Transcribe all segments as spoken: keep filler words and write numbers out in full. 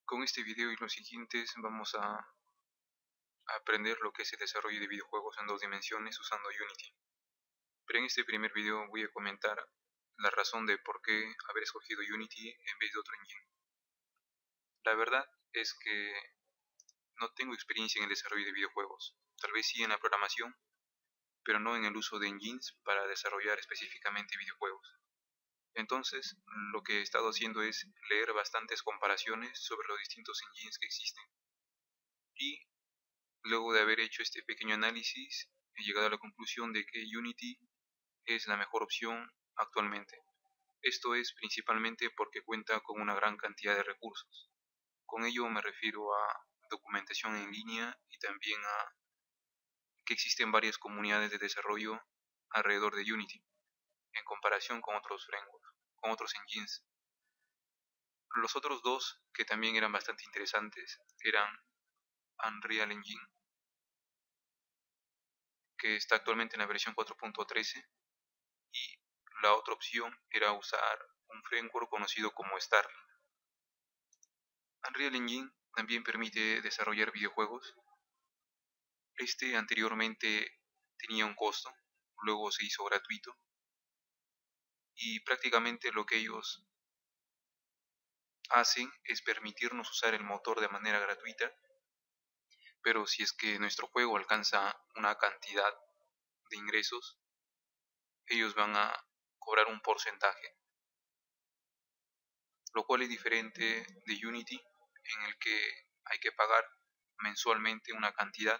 Con este video y los siguientes vamos a aprender lo que es el desarrollo de videojuegos en dos dimensiones usando Unity. Pero en este primer video voy a comentar la razón de por qué haber escogido Unity en vez de otro engine. La verdad es que no tengo experiencia en el desarrollo de videojuegos, tal vez sí en la programación, pero no en el uso de engines para desarrollar específicamente videojuegos. Entonces, lo que he estado haciendo es leer bastantes comparaciones sobre los distintos engines que existen. Y luego de haber hecho este pequeño análisis, he llegado a la conclusión de que Unity es la mejor opción actualmente. Esto es principalmente porque cuenta con una gran cantidad de recursos. Con ello me refiero a documentación en línea y también a que existen varias comunidades de desarrollo alrededor de Unity, en comparación con otros frameworks, con otros engines. Los otros dos que también eran bastante interesantes eran Unreal Engine, que está actualmente en la versión cuatro punto trece, y la otra opción era usar un framework conocido como Starling. Unreal Engine también permite desarrollar videojuegos. Este anteriormente tenía un costo, luego se hizo gratuito, y prácticamente lo que ellos hacen es permitirnos usar el motor de manera gratuita, pero si es que nuestro juego alcanza una cantidad de ingresos, ellos van a cobrar un porcentaje, lo cual es diferente de Unity, en el que hay que pagar mensualmente una cantidad,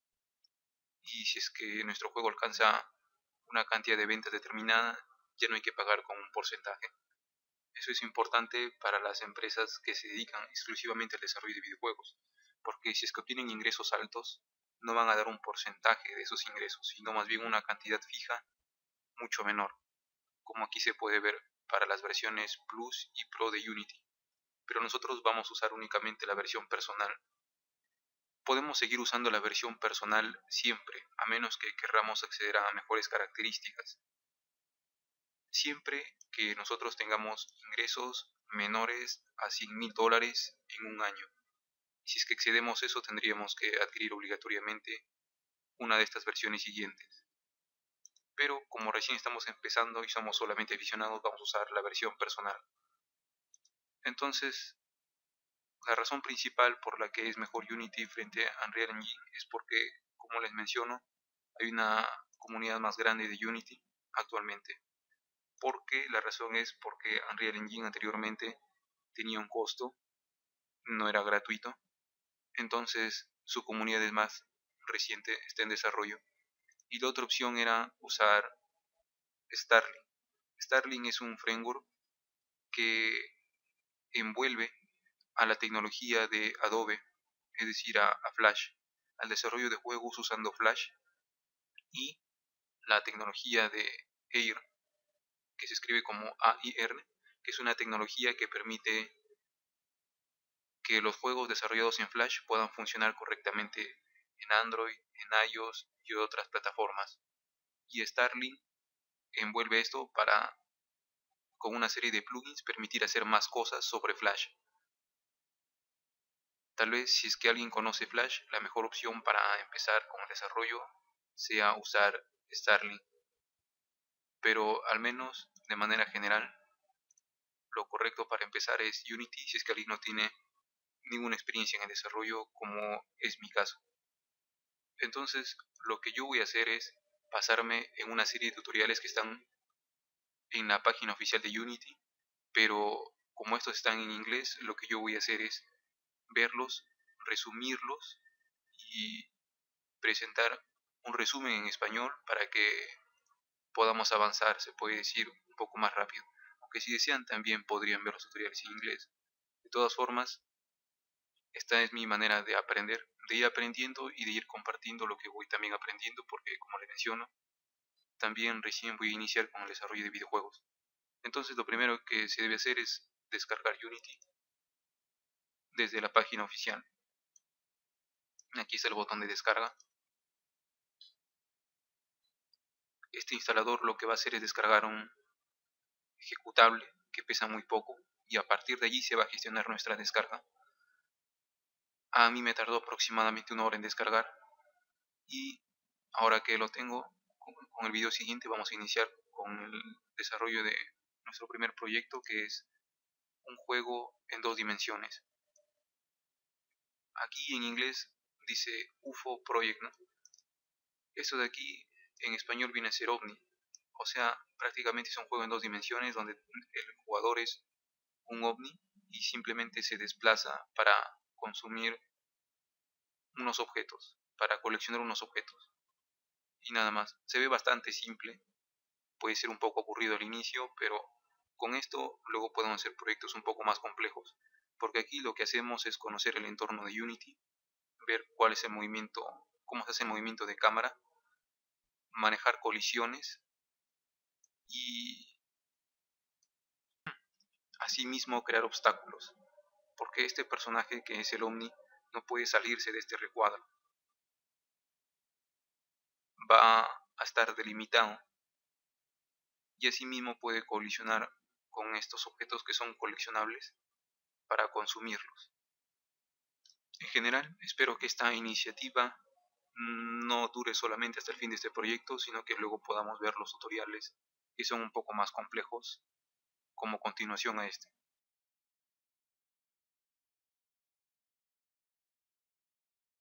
y si es que nuestro juego alcanza una cantidad de ventas determinada, ya no hay que pagar con un porcentaje. Eso es importante para las empresas que se dedican exclusivamente al desarrollo de videojuegos, porque si es que obtienen ingresos altos, no van a dar un porcentaje de esos ingresos, sino más bien una cantidad fija mucho menor, como aquí se puede ver para las versiones Plus y Pro de Unity. Pero nosotros vamos a usar únicamente la versión personal. Podemos seguir usando la versión personal siempre, a menos que querramos acceder a mejores características, siempre que nosotros tengamos ingresos menores a cien mil dólares en un año. Si es que excedemos eso, tendríamos que adquirir obligatoriamente una de estas versiones siguientes. Pero como recién estamos empezando y somos solamente aficionados, vamos a usar la versión personal. Entonces, la razón principal por la que es mejor Unity frente a Unreal Engine es porque, como les menciono, hay una comunidad más grande de Unity actualmente. Porque la razón es porque Unreal Engine anteriormente tenía un costo, no era gratuito, entonces su comunidad es más reciente, está en desarrollo. Y la otra opción era usar Starling. Starling es un framework que envuelve a la tecnología de Adobe, es decir, a, a Flash, al desarrollo de juegos usando Flash, y la tecnología de Air, que se escribe como A I R, que es una tecnología que permite que los juegos desarrollados en Flash puedan funcionar correctamente en Android, en iOS y otras plataformas. Y Starling envuelve esto para, con una serie de plugins, permitir hacer más cosas sobre Flash. Tal vez si es que alguien conoce Flash, la mejor opción para empezar con el desarrollo sea usar Starling. Pero al menos de manera general, lo correcto para empezar es Unity si es que alguien no tiene ninguna experiencia en el desarrollo, como es mi caso. Entonces, lo que yo voy a hacer es basarme en una serie de tutoriales que están en la página oficial de Unity, pero como estos están en inglés, lo que yo voy a hacer es verlos, resumirlos y presentar un resumen en español para que podamos avanzar, se puede decir, un poco más rápido. Aunque si desean también podrían ver los tutoriales en inglés. De todas formas, esta es mi manera de aprender, de ir aprendiendo y de ir compartiendo lo que voy también aprendiendo, porque como les menciono, también recién voy a iniciar con el desarrollo de videojuegos. Entonces lo primero que se debe hacer es descargar Unity desde la página oficial. Aquí está el botón de descarga. Este instalador lo que va a hacer es descargar un ejecutable que pesa muy poco, y a partir de allí se va a gestionar nuestra descarga. A mí me tardó aproximadamente una hora en descargar y ahora que lo tengo, con el video siguiente vamos a iniciar con el desarrollo de nuestro primer proyecto, que es un juego en dos dimensiones. Aquí en inglés dice U F O Project, ¿no? Esto de aquí en español viene a ser OVNI. O sea, prácticamente es un juego en dos dimensiones donde el jugador es un OVNI y simplemente se desplaza para consumir unos objetos, para coleccionar unos objetos. Y nada más. Se ve bastante simple, puede ser un poco aburrido al inicio, pero con esto luego podemos hacer proyectos un poco más complejos. Porque aquí lo que hacemos es conocer el entorno de Unity, ver cuál es el movimiento, cómo se hace el movimiento de cámara, manejar colisiones y asimismo crear obstáculos. Porque este personaje que es el Omni no puede salirse de este recuadro. Va a estar delimitado y asimismo puede colisionar con estos objetos que son coleccionables para consumirlos. En general, espero que esta iniciativa no dure solamente hasta el fin de este proyecto, sino que luego podamos ver los tutoriales que son un poco más complejos como continuación a este.